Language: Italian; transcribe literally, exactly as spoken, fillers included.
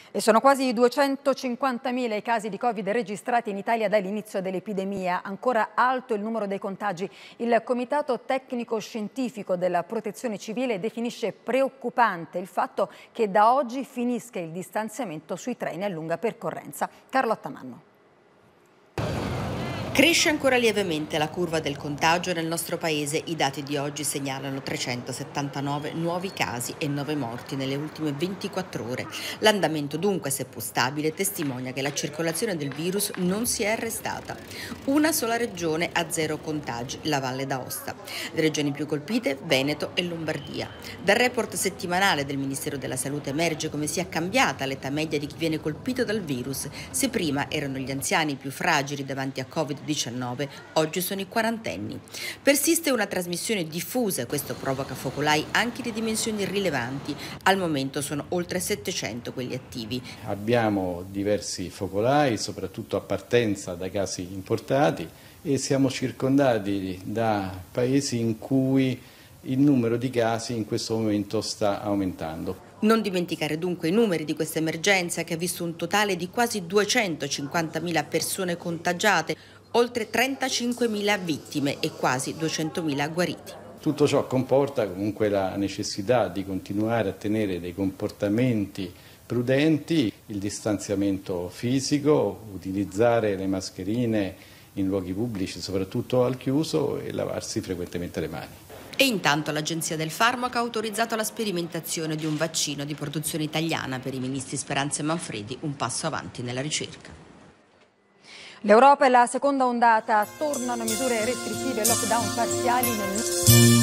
E sono quasi duecentocinquantamila i casi di Covid registrati in Italia dall'inizio dell'epidemia. Ancora alto il numero dei contagi. Il Comitato Tecnico Scientifico della Protezione Civile definisce preoccupante il fatto che da oggi finisca il distanziamento sui treni a lunga percorrenza. Carlotta Manno. Cresce ancora lievemente la curva del contagio nel nostro paese. I dati di oggi segnalano trecentosettantanove nuovi casi e nove morti nelle ultime ventiquattro ore. L'andamento dunque, seppur stabile, testimonia che la circolazione del virus non si è arrestata. Una sola regione ha zero contagi, la Valle d'Aosta. Le regioni più colpite, Veneto e Lombardia. Dal report settimanale del Ministero della Salute emerge come sia cambiata l'età media di chi viene colpito dal virus. Se prima erano gli anziani più fragili davanti a Covid diciannove, oggi sono i quarantenni. Persiste una trasmissione diffusa, questo provoca focolai anche di dimensioni rilevanti. Al momento sono oltre settecento quelli attivi. Abbiamo diversi focolai, soprattutto a partenza da casi importati, e siamo circondati da paesi in cui il numero di casi in questo momento sta aumentando. Non dimenticare dunque i numeri di questa emergenza che ha visto un totale di quasi duecentocinquantamila persone contagiate, oltre trentacinquemila vittime e quasi duecentomila guariti. Tutto ciò comporta comunque la necessità di continuare a tenere dei comportamenti prudenti, il distanziamento fisico, utilizzare le mascherine in luoghi pubblici, soprattutto al chiuso, e lavarsi frequentemente le mani. E intanto l'Agenzia del Farmaco ha autorizzato la sperimentazione di un vaccino di produzione italiana. Per i ministri Speranza e Manfredi un passo avanti nella ricerca. L'Europa e la seconda ondata tornano misure restrittive e lockdown parziali nel